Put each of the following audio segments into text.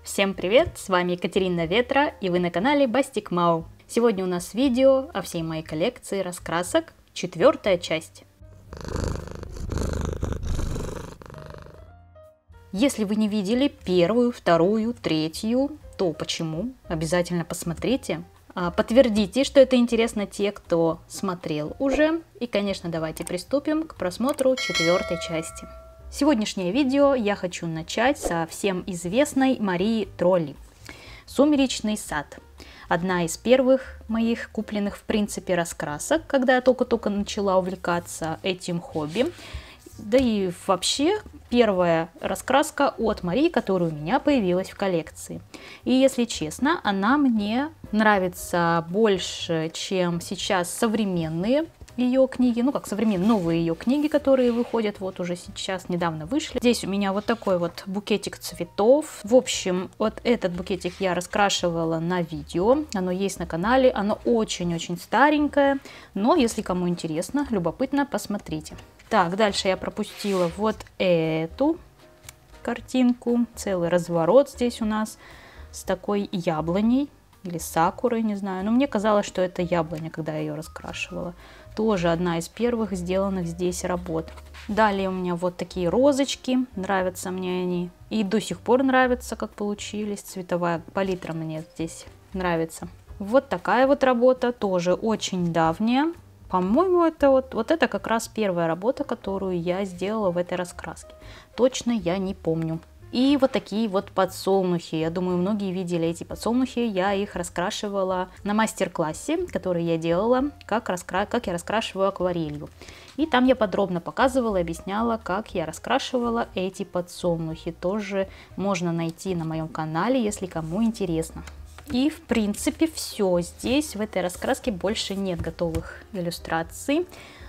Всем привет, с вами Екатерина Ветра и вы на канале Бастик Мау. Сегодня у нас видео о всей моей коллекции раскрасок, 4-я часть. Если вы не видели 1-ю, 2-ю, 3-ю, то почему? Обязательно посмотрите. Подтвердите, что это интересно те, кто смотрел уже. И, конечно, давайте приступим к просмотру 4-й части. Сегодняшнее видео я хочу начать со всем известной Марии Тролли. «Сумеречный сад». Одна из первых моих купленных, в принципе, раскрасок, когда я только-только начала увлекаться этим хобби. Да и вообще первая раскраска от Марии, которая у меня появилась в коллекции. И если честно, она мне нравится больше, чем сейчас современные ее книги, ну как современные, новые ее книги, которые выходят вот уже сейчас, недавно вышли. Здесь у меня вот такой вот букетик цветов. В общем, вот этот букетик я раскрашивала на видео, оно есть на канале, оно очень-очень старенькое, но если кому интересно, любопытно, посмотрите. Так, дальше я пропустила вот эту картинку, целый разворот здесь у нас с такой яблоней или сакурой, не знаю, но мне казалось, что это яблоня, когда я ее раскрашивала. Тоже одна из первых сделанных здесь работ. Далее у меня вот такие розочки, нравятся мне они. И до сих пор нравятся, как получились. Цветовая палитра мне здесь нравится. Вот такая вот работа, тоже очень давняя. По-моему, это вот это как раз первая работа, которую я сделала в этой раскраске. Точно я не помню. И вот такие вот подсолнухи. Я думаю, многие видели эти подсолнухи. Я их раскрашивала на мастер-классе, который я делала, как я раскрашиваю акварелью. И там я подробно показывала, объясняла, как я раскрашивала эти подсолнухи. Тоже можно найти на моем канале, если кому интересно. И в принципе все. Здесь в этой раскраске больше нет готовых иллюстраций.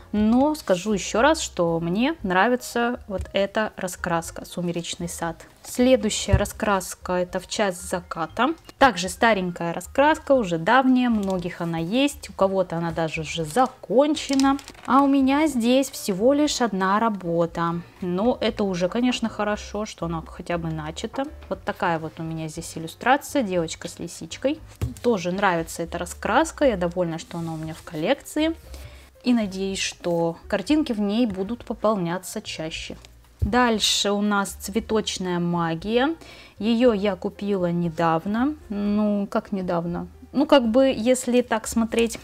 Но скажу еще раз, что мне нравится вот эта раскраска «Сумеречный сад». Следующая раскраска — это «В час заката». Также старенькая раскраска, уже давняя, многих она есть, у кого-то она даже уже закончена. А у меня здесь всего лишь одна работа. Но это уже, конечно, хорошо, что она хотя бы начата. Вот такая вот у меня здесь иллюстрация, девочка с лисичкой. Тоже нравится эта раскраска, я довольна, что она у меня в коллекции. И надеюсь, что картинки в ней будут пополняться чаще. Дальше у нас «Цветочная магия». Ее я купила недавно. Ну, как недавно? Ну, как бы, если так смотреть,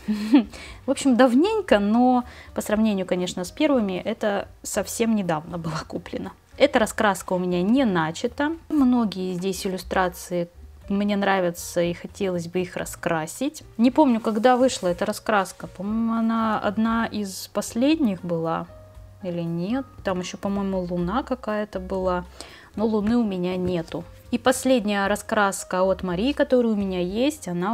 в общем, давненько, но по сравнению, конечно, с первыми, это совсем недавно была куплена. Эта раскраска у меня не начата. Многие здесь иллюстрации мне нравятся и хотелось бы их раскрасить. Не помню, когда вышла эта раскраска. По-моему, она одна из последних была или нет. Там еще, по-моему, луна какая-то была. Но луны у меня нету. И последняя раскраска от Марии, которая у меня есть, она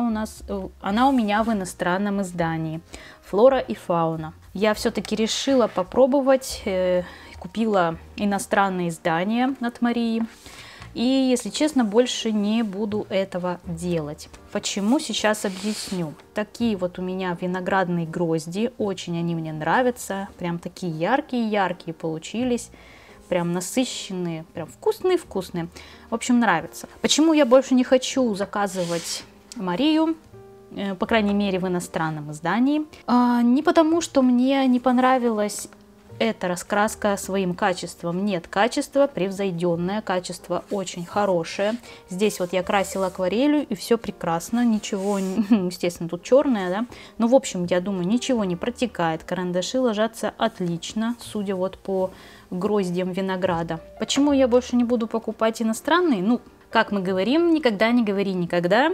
у меня в иностранном издании. «Флора и фауна». Я все-таки решила попробовать. Купила иностранное издание от Марии. И, если честно, больше не буду этого делать. Почему, сейчас объясню. Такие вот у меня виноградные грозди, очень они мне нравятся. Прям такие яркие-яркие получились. Прям насыщенные, прям вкусные-вкусные. В общем, нравится. Почему я больше не хочу заказывать Марию, по крайней мере, в иностранном издании? Не потому, что мне не понравилось эта раскраска своим качеством. Нет, качество превзойденное, качество очень хорошее. Здесь вот я красила акварелью, и все прекрасно, ничего, естественно, тут черное, да, но в общем, я думаю, ничего не протекает, карандаши ложатся отлично, судя вот по гроздьям винограда. Почему я больше не буду покупать иностранные? Ну, как мы говорим, никогда не говори никогда.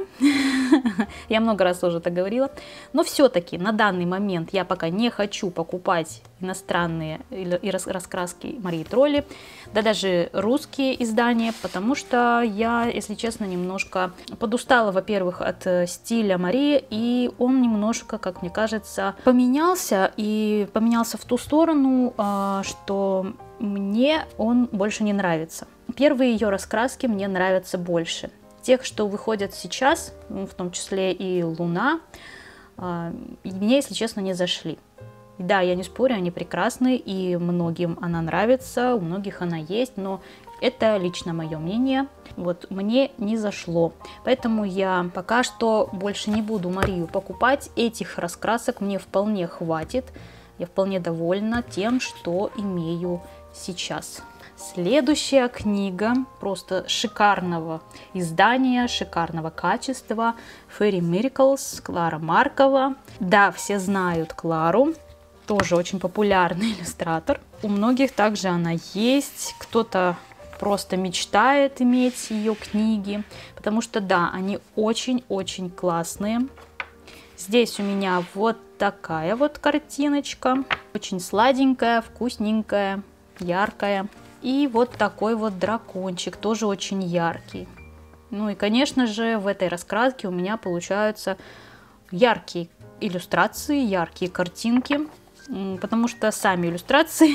Я много раз уже так говорила. Но все-таки на данный момент я пока не хочу покупать иностранные раскраски Марии Тролли, да даже русские издания, потому что я, если честно, немножко подустала, во-первых, от стиля Марии, и он немножко, как мне кажется, поменялся, и поменялся в ту сторону, что мне он больше не нравится. Первые ее раскраски мне нравятся больше. Тех, что выходят сейчас, в том числе и «Луна», мне, если честно, не зашли. Да, я не спорю, они прекрасны, и многим она нравится, у многих она есть, но Это лично мое мнение. Вот мне не зашло. Поэтому я пока что больше не буду Марию покупать. Этих раскрасок мне вполне хватит. Я вполне довольна тем, что имею сейчас. Следующая книга просто шикарного издания, шикарного качества. Fairy Miracles, Клара Маркова. Да, все знают Клару. Тоже очень популярный иллюстратор. У многих также она есть. Кто-то просто мечтает иметь ее книги. Потому что, да, они очень-очень классные. Здесь у меня вот такая вот картиночка. Очень сладенькая, вкусненькая, яркая. И вот такой вот дракончик, тоже очень яркий. Ну и, конечно же, в этой раскраске у меня получаются яркие иллюстрации, яркие картинки. Потому что сами иллюстрации,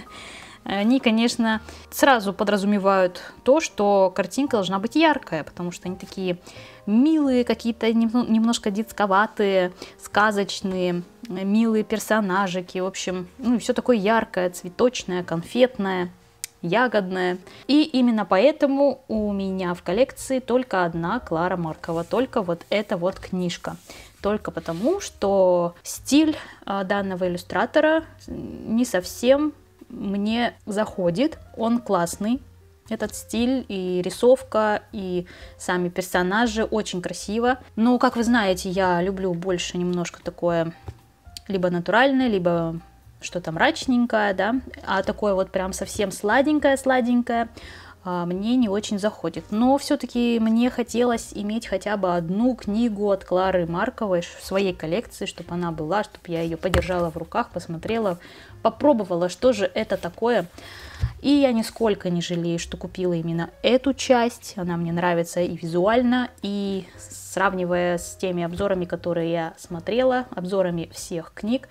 они, конечно, сразу подразумевают то, что картинка должна быть яркая. Потому что они такие милые, какие-то немножко детсковатые, сказочные, милые персонажики. В общем, ну, все такое яркое, цветочное, конфетное, ягодное. И именно поэтому у меня в коллекции только одна Клара Маркова, только вот эта вот книжка. Только потому, что стиль данного иллюстратора не совсем мне заходит. Он классный, этот стиль, и рисовка, и сами персонажи очень красиво. Но, как вы знаете, я люблю больше немножко такое либо натуральное, либо что-то мрачненькое, да, а такое вот прям совсем сладенькое мне не очень заходит. Но все-таки мне хотелось иметь хотя бы одну книгу от Клары Марковой в своей коллекции, чтобы она была, чтобы я ее подержала в руках, посмотрела, попробовала, что же это такое. И я нисколько не жалею, что купила именно эту часть. Она мне нравится и визуально, и сравнивая с теми обзорами, которые я смотрела, обзорами всех книг,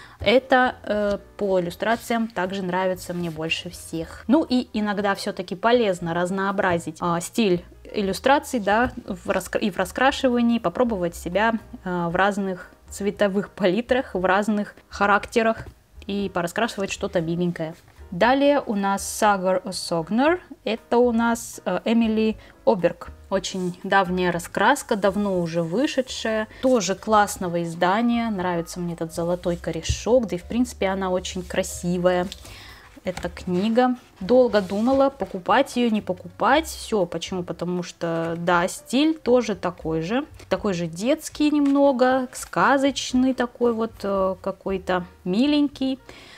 это по иллюстрациям также нравится мне больше всех. Ну и иногда все-таки полезно разнообразить стиль иллюстраций, да, и в раскрашивании, попробовать себя в разных цветовых палитрах, в разных характерах и пораскрашивать что-то миленькое. Далее у нас Sagar Sogner, это у нас Эмили Оберг. Очень давняя раскраска, давно уже вышедшая, тоже классного издания, нравится мне этот золотой корешок, да и в принципе она очень красивая. Эта книга. Долго думала, покупать ее, не покупать. Все, почему? Потому что, да, стиль тоже такой же детский немного, сказочный такой вот, какой-то миленький.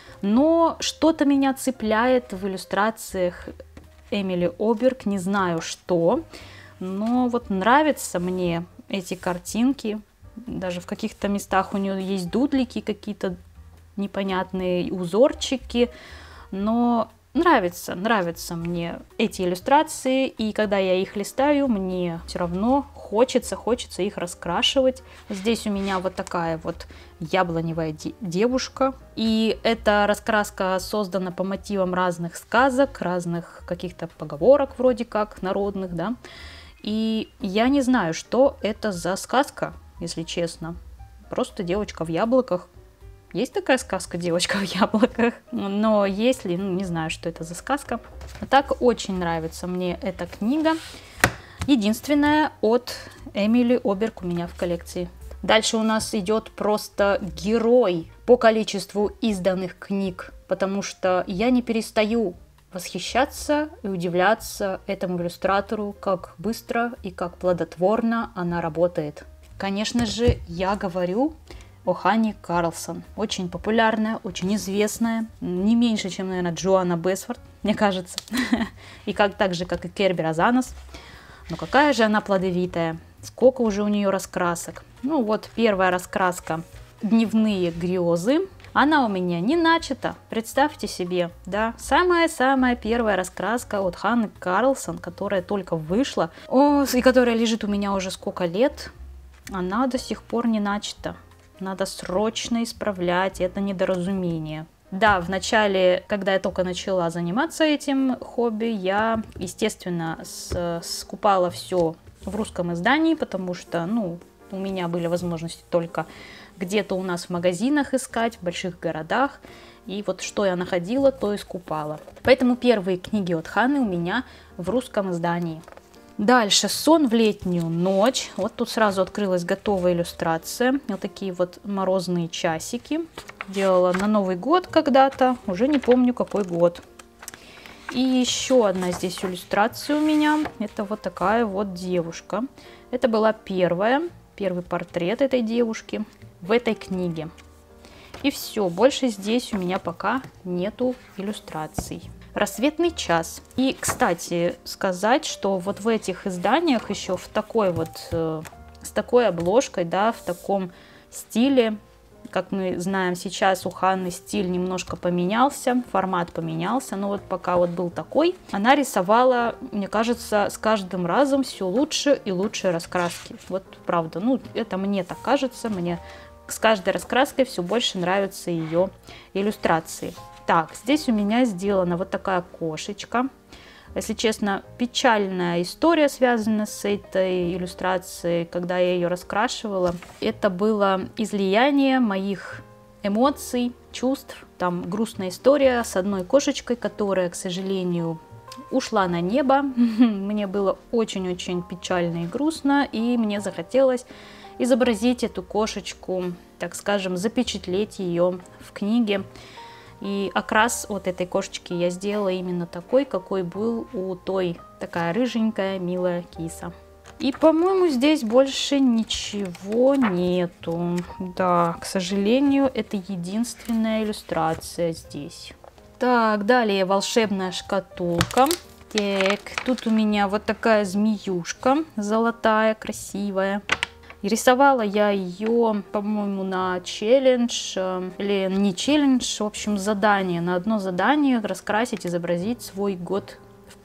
Но что-то меня цепляет в иллюстрациях Эмили Оберг, не знаю что, но вот нравятся мне эти картинки. Даже в каких-то местах у нее есть дудлики, какие-то непонятные узорчики, но нравятся мне эти иллюстрации, и когда я их листаю, мне все равно хочется их раскрашивать. Здесь у меня вот такая вот яблоневая девушка, и эта раскраска создана по мотивам разных сказок, разных каких-то поговорок вроде как народных, да, и я не знаю, что это за сказка, если честно, просто девочка в яблоках. Есть такая сказка «Девочка в яблоках», но если, не знаю, что это за сказка. Так, очень нравится мне эта книга. Единственная от Эмили Оберг у меня в коллекции. Дальше у нас идет просто герой по количеству изданных книг, потому что я не перестаю восхищаться и удивляться этому иллюстратору, как быстро и как плодотворно она работает. Конечно же, я говорю о Ханне Карлсон. Очень популярная, очень известная, не меньше, чем, наверное, Джоанна Бесфорд, мне кажется. И так же, как и Керби Розанос. Но какая же она плодовитая. Сколько уже у нее раскрасок. Ну вот первая раскраска «Дневные грезы». Она у меня не начата, представьте себе, да, самая-самая первая раскраска от Ханны Карлсон, которая только вышла, и которая лежит у меня уже сколько лет, она до сих пор не начата. Надо срочно исправлять это недоразумение. Да, в начале, когда я только начала заниматься этим хобби, я, естественно, скупала все в русском издании, потому что, у меня были возможности только где-то у нас в магазинах искать, в больших городах. И вот что я находила, то и скупала. Поэтому первые книги от Ханны у меня в русском издании. Дальше «Сон в летнюю ночь». Вот тут сразу открылась готовая иллюстрация. Вот такие вот морозные часики. Делала на Новый год когда-то, уже не помню какой год. И еще одна здесь иллюстрация у меня. Это вот такая вот девушка. Это была первый портрет этой девушки в этой книге. И все, больше здесь у меня пока нету иллюстраций. «Рассветный час». И, кстати, сказать, что вот в этих изданиях еще в такой вот, с такой обложкой, да, в таком стиле, как мы знаем, сейчас у Ханны стиль немножко поменялся, формат поменялся, но вот пока вот был такой, она рисовала, мне кажется, с каждым разом все лучше и лучше раскраски. Вот правда, ну это мне так кажется, мне с каждой раскраской все больше нравятся ее иллюстрации. Так, здесь у меня сделана вот такая кошечка. Если честно, печальная история связана с этой иллюстрацией, когда я ее раскрашивала. Это было излияние моих эмоций, чувств. Там грустная история с одной кошечкой, которая, к сожалению, ушла на небо. Мне было очень-очень печально и грустно, и мне захотелось изобразить эту кошечку, так скажем, запечатлеть ее в книге. И окрас вот этой кошечки я сделала именно такой, какой был у той, такая рыженькая, милая киса. И, по-моему, здесь больше ничего нету. Да, к сожалению, это единственная иллюстрация здесь. Так, далее волшебная шкатулка. Так, тут у меня вот такая змеюшка золотая, красивая. И рисовала я ее, по-моему, на челлендж, или не челлендж, в общем, задание. На одно задание раскрасить, изобразить свой год,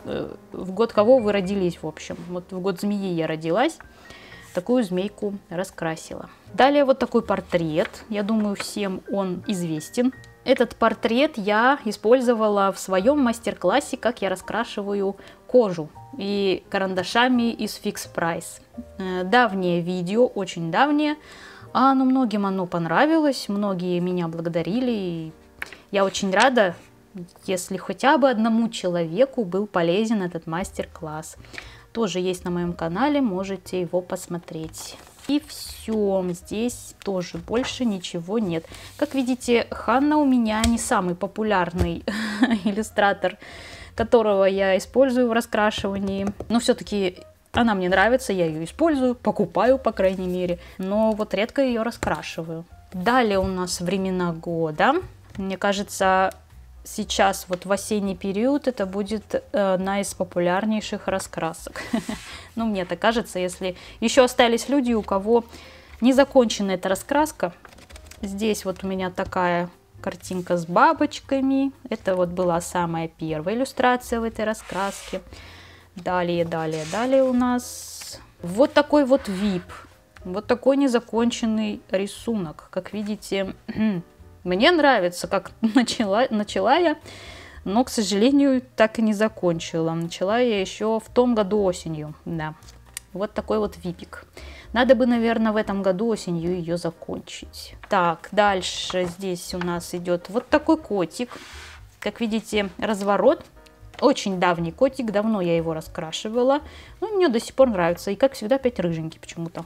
в год кого вы родились, в общем. Вот в год змеи я родилась, такую змейку раскрасила. Далее вот такой портрет, я думаю, всем он известен. Этот портрет я использовала в своем мастер-классе, как я раскрашиваю кожу, и карандашами из Fix Price. Давнее видео, очень давнее, но многим оно понравилось, многие меня благодарили. И я очень рада, если хотя бы одному человеку был полезен этот мастер-класс. Тоже есть на моем канале, можете его посмотреть. И все, здесь тоже больше ничего нет. Как видите, Ханна у меня не самый популярный иллюстратор, которого я использую в раскрашивании. Но все-таки она мне нравится, я ее использую, покупаю, по крайней мере. Но вот редко ее раскрашиваю. Далее у нас времена года. Мне кажется, сейчас вот в осенний период это будет одна из популярнейших раскрасок. Ну, мне так кажется, если еще остались люди, у кого не закончена эта раскраска. Здесь вот у меня такая картинка с бабочками. Это вот была самая первая иллюстрация в этой раскраске. Далее у нас вот такой вот VIP. Вот такой незаконченный рисунок. Как видите, мне нравится, как начала я, но, к сожалению, так и не закончила. Начала я еще в том году осенью, да. Вот такой вот випик. Надо бы, наверное, в этом году осенью ее закончить. Так, дальше здесь у нас идет вот такой котик. Как видите, разворот. Очень давний котик, давно я его раскрашивала. Но мне до сих пор нравится. И, как всегда, опять рыженький почему-то.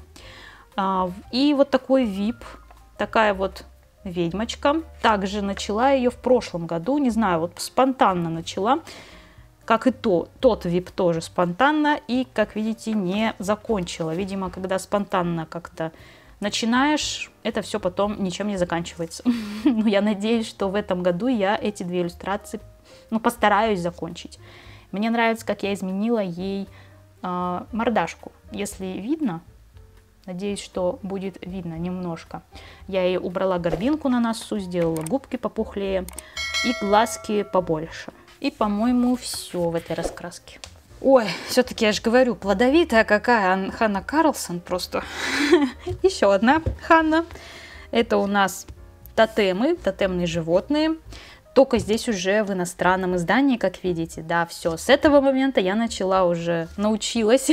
И вот такой вип. Такая вот ведьмочка. Также начала ее в прошлом году. Не знаю, вот спонтанно начала. Как и тот вип тоже спонтанно. И, как видите, не закончила. Видимо, когда спонтанно как-то начинаешь, это все потом ничем не заканчивается. Но я надеюсь, что в этом году я эти две иллюстрации постараюсь закончить. Мне нравится, как я изменила ей мордашку. Если видно, надеюсь, что будет видно немножко. Я ей убрала горбинку на носу, сделала губки попухлее и глазки побольше. И, по-моему, все в этой раскраске. Ой, все-таки я же говорю, плодовитая какая Ханна Карлсон просто. Еще одна Ханна. Это у нас тотемы, тотемные животные. только здесь уже в иностранном издании, как видите. Да, все, с этого момента я начала уже, научилась,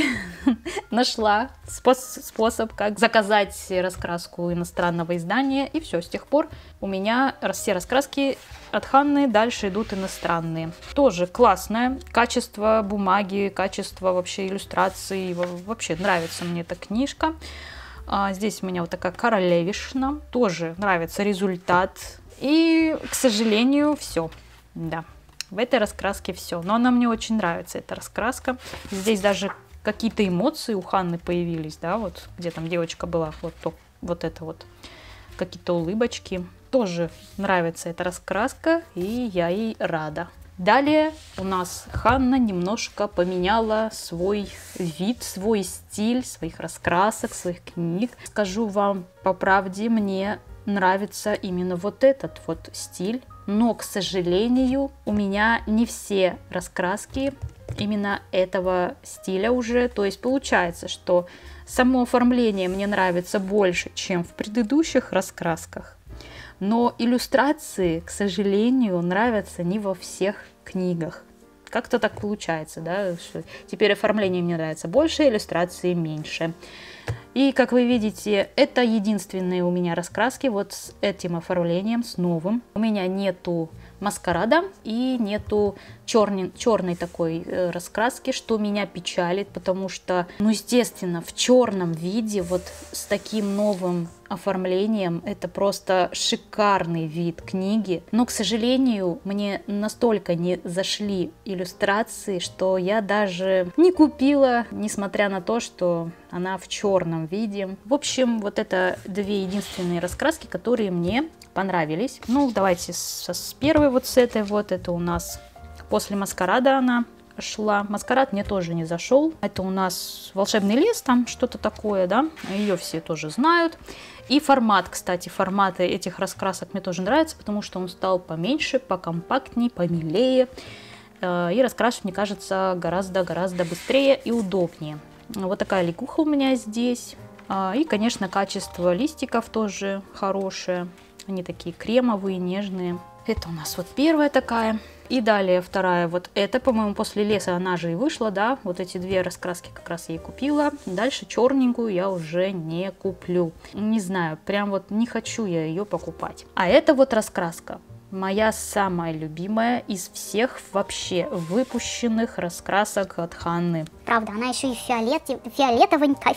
нашла способ, как заказать раскраску иностранного издания, и все, с тех пор у меня все раскраски от Ханны дальше идут иностранные. Тоже классное качество бумаги, качество вообще иллюстраций, вообще нравится мне эта книжка. Здесь у меня вот такая королевишна, тоже нравится результат. И, к сожалению, все. Да, в этой раскраске все. Но она мне очень нравится, эта раскраска. Здесь даже какие-то эмоции у Ханны появились, да, вот где там девочка была, вот это вот, какие-то улыбочки. Тоже нравится эта раскраска, и я ей рада. Далее у нас Ханна немножко поменяла свой вид, свой стиль, своих раскрасок, своих книг. Скажу вам по правде, мне нравится именно вот этот вот стиль, но, к сожалению, у меня не все раскраски именно этого стиля уже. То есть получается, что само оформление мне нравится больше, чем в предыдущих раскрасках. Но иллюстрации, к сожалению, нравятся не во всех книгах. Как-то так получается, да, что теперь оформление мне нравится больше, иллюстрации меньше. И, как вы видите, это единственные у меня раскраски вот с этим оформлением, с новым. У меня нету маскарада и нету черной такой раскраски, что меня печалит, потому что, ну, естественно, в черном виде, вот с таким новым оформлением, это просто шикарный вид книги. Но, к сожалению, мне настолько не зашли иллюстрации, что я даже не купила, несмотря на то, что она в черном виде. В общем, вот это две единственные раскраски, которые мне понравились. Ну, давайте с первой вот с этой вот. Это у нас после маскарада она шла. Маскарад мне тоже не зашел. Это у нас волшебный лес, там что-то такое, да. Ее все тоже знают. И формат, кстати, форматы этих раскрасок мне тоже нравятся, потому что он стал поменьше, покомпактнее, помилее. И раскрашивать, мне кажется, гораздо быстрее и удобнее. Вот такая лягуха у меня здесь. И, конечно, качество листиков тоже хорошее. Они такие кремовые, нежные. Это у нас вот первая такая. И далее вторая. Вот это, по-моему, после леса она же и вышла, да. Вот эти две раскраски как раз я и купила. Дальше черненькую я уже не куплю. Не знаю, прям вот не хочу я ее покупать. А это вот раскраска. Моя самая любимая из всех вообще выпущенных раскрасок от Ханны. Правда, она еще и фиолетовенькая.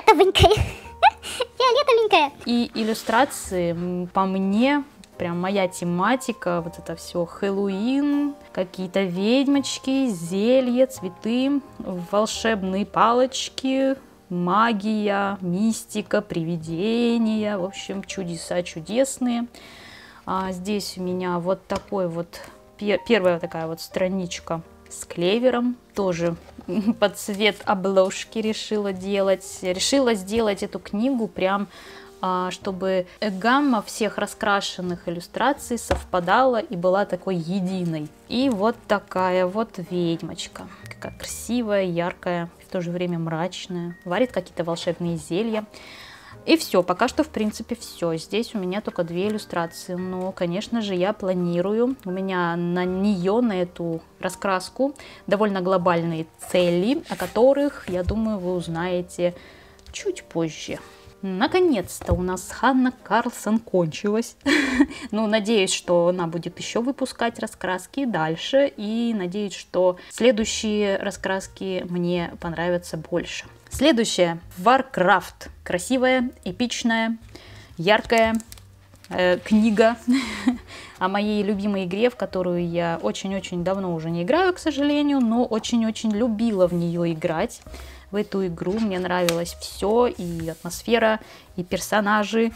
Фиолетовенькая. И иллюстрации, по мне, прям моя тематика, вот это все Хэллоуин, какие-то ведьмочки, зелья, цветы, волшебные палочки, магия, мистика, привидения, в общем, чудеса чудесные. А здесь у меня вот такой вот, первая такая вот страничка с клевером, тоже под цвет обложки решила делать. Решила сделать эту книгу прям, чтобы гамма всех раскрашенных иллюстраций совпадала и была такой единой. И вот такая вот ведьмочка, какая красивая, яркая, в то же время мрачная, варит какие-то волшебные зелья. И все, пока что, в принципе, все. Здесь у меня только две иллюстрации. Но, конечно же, я планирую. У меня на нее, на эту раскраску, довольно глобальные цели, о которых, я думаю, вы узнаете чуть позже. Наконец-то у нас Ханна Карлсон кончилась. Ну, надеюсь, что она будет еще выпускать раскраски дальше. И надеюсь, что следующие раскраски мне понравятся больше. Следующее. Warcraft. Красивая, эпичная, яркая книга о моей любимой игре, в которую я очень-очень давно уже не играю, к сожалению, но очень-очень любила в нее играть. В эту игру мне нравилось все, и атмосфера, и персонажи,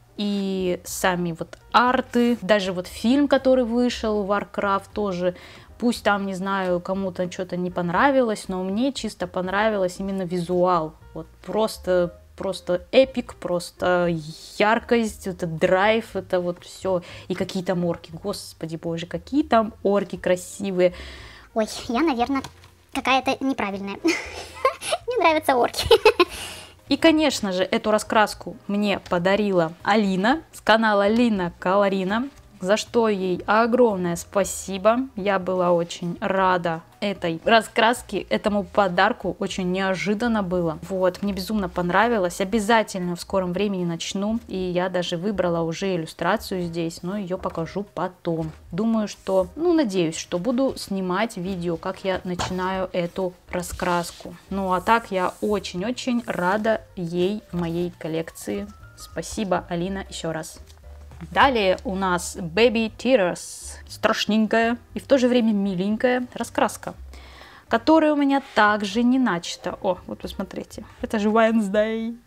и сами вот арты, даже вот фильм, который вышел, Warcraft, тоже. Пусть там, не знаю, кому-то что-то не понравилось, но мне чисто понравилось именно визуал. Вот просто эпик, просто яркость, это драйв, это вот все. И какие там орки, господи боже, какие там орки красивые. Ой, я, наверное, какая-то неправильная. Мне нравятся орки. И, конечно же, эту раскраску мне подарила Алина с канала Лина Колорина. за что ей огромное спасибо. Я была очень рада этой раскраске, этому подарку, очень неожиданно было. Вот, мне безумно понравилось. Обязательно в скором времени начну. И я даже выбрала уже иллюстрацию здесь, но ее покажу потом. Думаю, что, надеюсь, что буду снимать видео, как я начинаю эту раскраску. Ну а так я очень-очень рада ей в моей коллекции. Спасибо, Алина, еще раз. Далее у нас Baby Tears. Страшненькая и в то же время миленькая раскраска, которая у меня также не начата. О, вот посмотрите, это же Wednesday.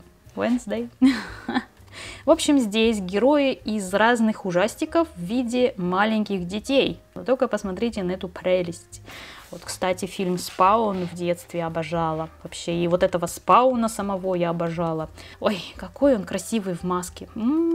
В общем, здесь герои из разных ужастиков в виде маленьких детей. Вы только посмотрите на эту прелесть. Вот, кстати, фильм «Спаун» в детстве обожала. Вообще, и вот этого Спауна самого я обожала. Ой, какой он красивый в маске.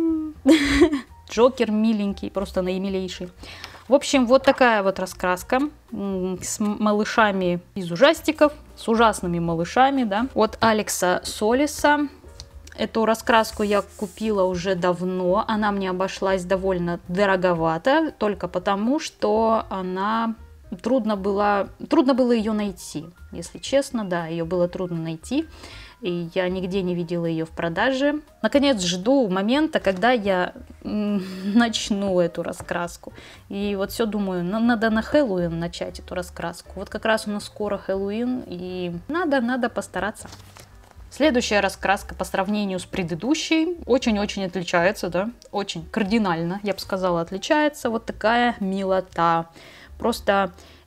Джокер миленький, просто наимилейший. В общем, вот такая вот раскраска с малышами из ужастиков, с ужасными малышами, да. От Алекса Солиса. Эту раскраску я купила уже давно. Она мне обошлась довольно дороговато, только потому, что она... Трудно было ее найти, если честно, да, ее было трудно найти, и я нигде не видела ее в продаже. Наконец жду момента, когда я начну эту раскраску, и вот все думаю, надо на Хэллоуин начать эту раскраску. Вот как раз у нас скоро Хэллоуин, и надо постараться. Следующая раскраска по сравнению с предыдущей очень-очень отличается, да, очень кардинально, я бы сказала, отличается. Вот такая милота. Просто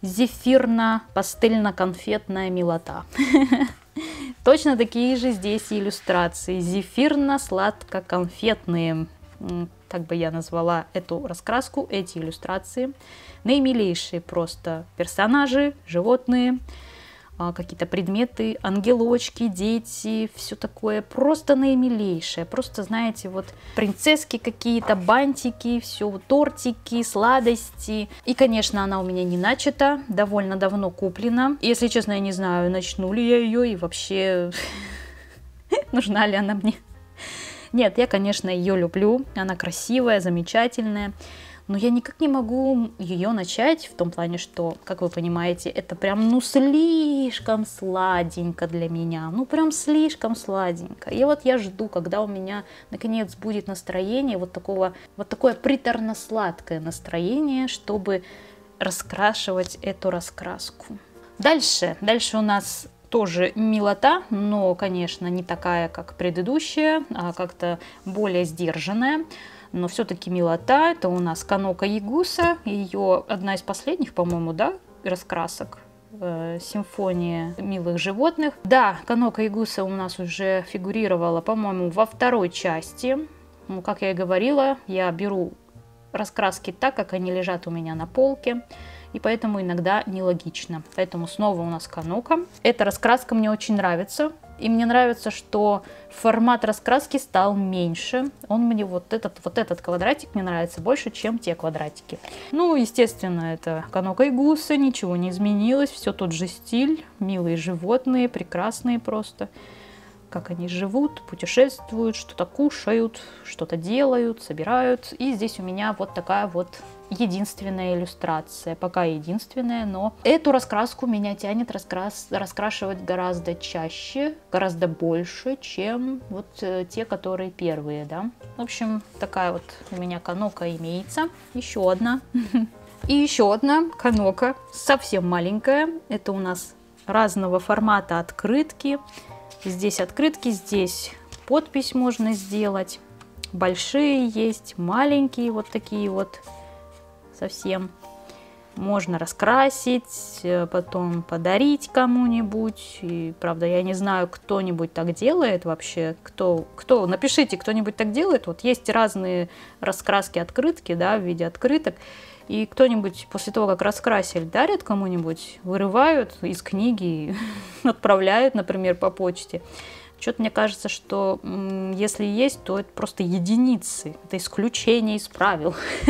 зефирно-пастельно-конфетная милота. Точно такие же здесь иллюстрации. Зефирно-сладко-конфетные. Так бы я назвала эту раскраску, эти иллюстрации. Наимилейшие просто персонажи, животные, какие-то предметы, ангелочки, дети, все такое просто наимилейшее. Просто, знаете, вот принцесски какие-то, бантики, все, тортики, сладости. И, конечно, она у меня не начата, довольно давно куплена. Если честно, я не знаю, начну ли я ее и вообще нужна ли она мне. Нет, я, конечно, ее люблю, она красивая, замечательная. Но я никак не могу ее начать, в том плане, что, как вы понимаете, это прям, слишком сладенько для меня. Прям слишком сладенько. И вот я жду, когда у меня, наконец, будет настроение, вот такое приторно-сладкое настроение, чтобы раскрашивать эту раскраску. Дальше у нас тоже милота, но, конечно, не такая, как предыдущая, а как-то более сдержанная. Но все-таки милота. Это у нас Канока Ягуса. Ее одна из последних, по-моему, да, раскрасок. Симфония милых животных. Да, Канока Ягуса у нас уже фигурировала, по-моему, во второй части. Как я и говорила, я беру раскраски так, как они лежат у меня на полке. И поэтому иногда нелогично. Поэтому снова у нас Канока. Эта раскраска мне очень нравится. И мне нравится, что формат раскраски стал меньше. Он мне вот этот квадратик мне нравится больше, чем те квадратики. Естественно, это Канока Ягуса, ничего не изменилось. Все тот же стиль. Милые животные, прекрасные просто. Как они живут, путешествуют, что-то кушают, что-то делают, собирают. И здесь у меня вот такая вот единственная иллюстрация. Пока единственная, но эту раскраску меня тянет раскрашивать гораздо чаще, гораздо больше, чем вот те, которые первые, да. В общем, такая вот у меня Канока имеется. Еще одна. И еще одна Канока, совсем маленькая. Это у нас разного формата открытки. Здесь открытки, здесь подпись можно сделать. Большие есть, маленькие вот такие вот совсем. Можно раскрасить, потом подарить кому-нибудь. И, правда, я не знаю, кто-нибудь так делает вообще. Напишите, кто-нибудь так делает. Вот есть разные раскраски открытки, да, в виде открыток. И кто-нибудь после того, как раскрасили, дарят кому-нибудь, вырывают из книги и отправляют, например, по почте. Что-то мне кажется, что если есть, то это просто единицы. Это исключение из правил.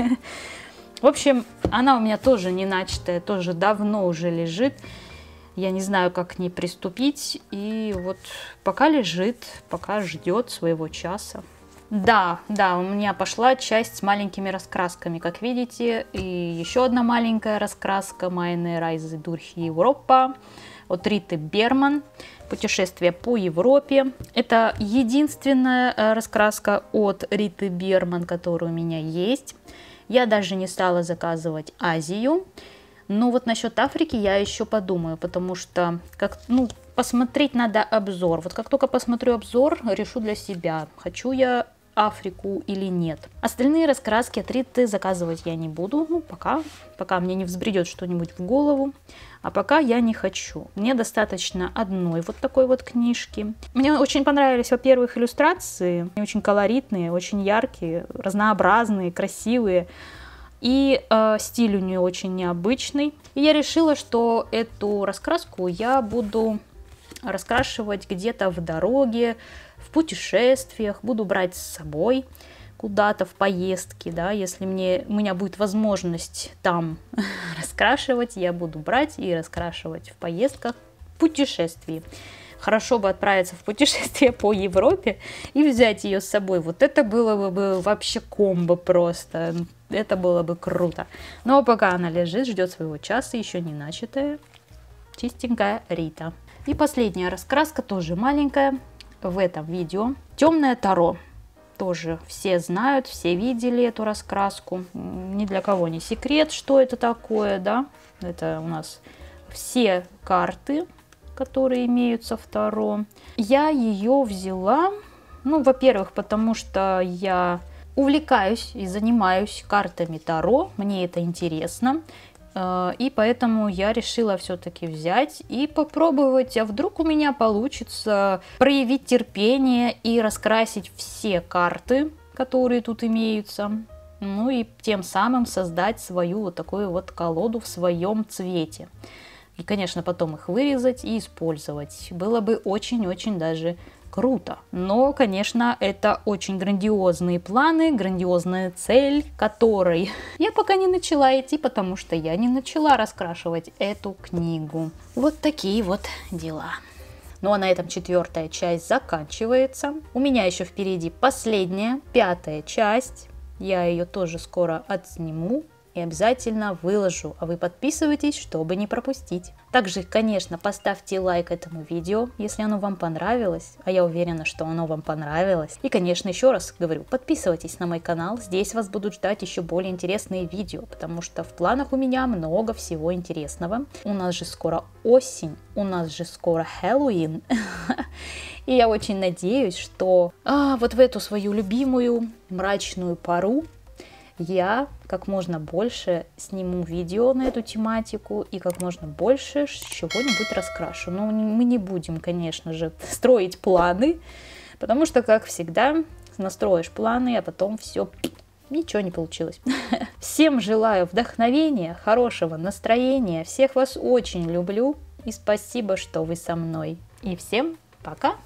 В общем, она у меня тоже не начатая, тоже давно уже лежит. Я не знаю, как к ней приступить. И вот пока лежит, пока ждет своего часа. Да, у меня пошла часть с маленькими раскрасками, как видите. И еще одна маленькая раскраска Meine Reise durch Europa от Риты Берман. Путешествие по Европе. Это единственная раскраска от Риты Берман, которая у меня есть. Я даже не стала заказывать Азию. Но вот насчет Африки я еще подумаю, потому что посмотреть надо обзор. Вот как только посмотрю обзор, решу для себя, хочу я Африку или нет. Остальные раскраски от Риты заказывать я не буду, пока мне не взбредет что-нибудь в голову. А пока я не хочу. Мне достаточно одной вот такой вот книжки. Мне очень понравились, во-первых, иллюстрации. Они очень колоритные, очень яркие, разнообразные, красивые. И стиль у нее очень необычный. И я решила, что эту раскраску я буду раскрашивать где-то в дороге, в путешествиях, буду брать с собой куда-то в поездки, да, если у меня будет возможность там раскрашивать, я буду брать и раскрашивать в поездках, в путешествии. Хорошо бы отправиться в путешествие по Европе и взять ее с собой. Вот это было бы вообще комбо просто. Это было бы круто. Но пока она лежит, ждет своего часа, еще не начатая, чистенькая Рита. И последняя раскраска, тоже маленькая, в этом видео. Темное Таро. Тоже все знают, все видели эту раскраску. Ни для кого не секрет, что это такое, да. Это у нас все карты, которые имеются в Таро. Я ее взяла, во-первых, потому что я увлекаюсь и занимаюсь картами Таро. Мне это интересно. И поэтому я решила все-таки взять и попробовать, а вдруг у меня получится проявить терпение и раскрасить все карты, которые тут имеются. Ну и тем самым создать свою вот такую вот колоду в своем цвете. И, конечно, потом их вырезать и использовать. Было бы очень-очень даже круто. Но, конечно, это очень грандиозные планы, грандиозная цель, которой я пока не начала идти, потому что я не начала раскрашивать эту книгу. Вот такие вот дела. Ну а на этом 4-я часть заканчивается. У меня еще впереди последняя, 5-я часть. Я ее тоже скоро отсниму и обязательно выложу, а вы подписывайтесь, чтобы не пропустить. Также, конечно, поставьте лайк этому видео, если оно вам понравилось, а я уверена, что оно вам понравилось. И, конечно, еще раз говорю, подписывайтесь на мой канал, здесь вас будут ждать еще более интересные видео, потому что в планах у меня много всего интересного. У нас же скоро осень, у нас же скоро Хэллоуин. И я очень надеюсь, что вот в эту свою любимую мрачную пору я как можно больше сниму видео на эту тематику и как можно больше чего-нибудь раскрашу. Но мы не будем, конечно же, строить планы, потому что, как всегда, настроишь планы, а потом все, ничего не получилось. Всем желаю вдохновения, хорошего настроения, всех вас очень люблю и спасибо, что вы со мной. И всем пока!